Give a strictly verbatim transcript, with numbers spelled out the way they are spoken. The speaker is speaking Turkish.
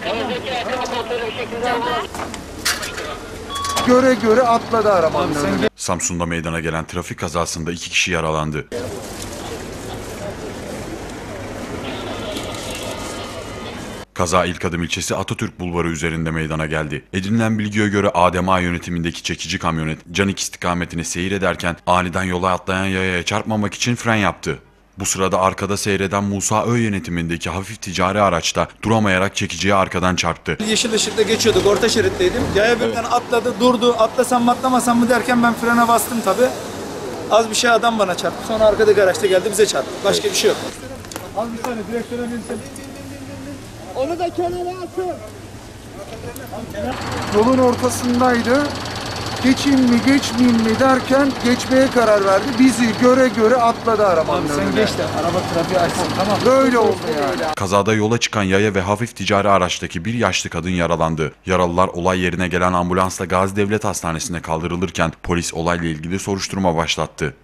Göre göre atladı arabanın önüne. Samsun'da meydana gelen trafik kazasında iki kişi yaralandı. Kaza İlkadım ilçesi Atatürk Bulvarı üzerinde meydana geldi. Edinilen bilgiye göre A D M A yönetimindeki çekici kamyonet Canik istikametine seyir ederken aniden yola atlayan yayaya çarpmamak için fren yaptı. Bu sırada arkada seyreden Musa Ö yönetimindeki hafif ticari araçta duramayarak çekiciye arkadan çarptı. Yeşil ışıkta geçiyorduk, orta şeritteydim. Yaya birden atladı, durdu. Atlasam mı atlamasam mı derken ben frene bastım tabii. Az bir şey adam bana çarptı. Sonra arkadaki araçta geldi bize çarptı. Başka bir şey yok. Az bir saniye direksiyona binsin. Onu da kenara atın. Yolun ortasındaydı. Geçeyim mi geçmeyeyim mi derken geçmeye karar verdi. Bizi göre göre atladı arabanın Sen önüne. geç de araba trafiği açsın, tamam. Böyle oldu yani. Kazada yola çıkan yaya ve hafif ticari araçtaki bir yaşlı kadın yaralandı. Yaralılar olay yerine gelen ambulansla Gazi Devlet Hastanesi'ne kaldırılırken polis olayla ilgili soruşturma başlattı.